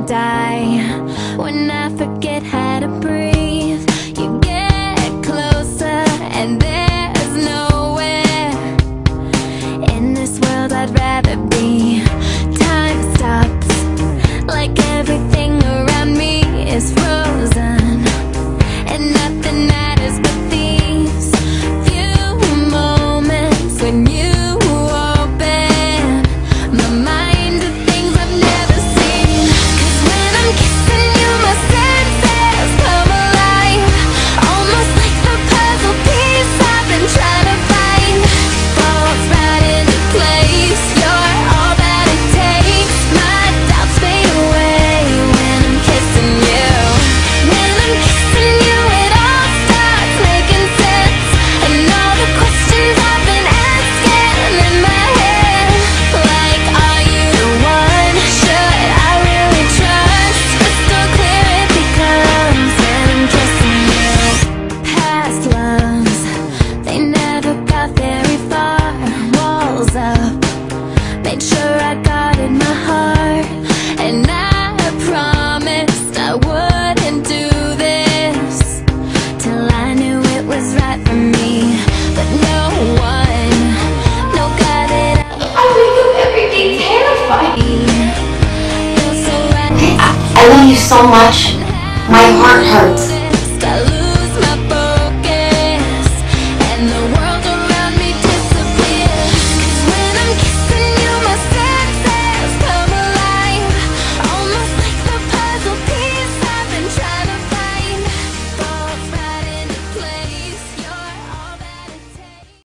die when I forget how to breathe. You get closer and there's nowhere in this world I'd rather be. Time stops, like everything around me is frozen, and nothing matters but these few moments when you open my mind to things I've never seen. 'Cause when I'm kissing you, my senses come alive, almost like the puzzle piece I've been trying to find falls right into place. You're all that it takes. My doubts fade away when I'm kissing you. When I'm kissing you, it all starts making sense, and all the questions I've been asking in my head, like, are you the one? Should I really trust? Crystal clear it becomes when I'm kissing you. Past loves, they never got very far. Walls up, made sure I guarded my heart, and I promised I wouldn't do this till I knew it was right for me. But no one, no God that I wake up every day terrified. feels so right. I love you so much. My heart hurts. I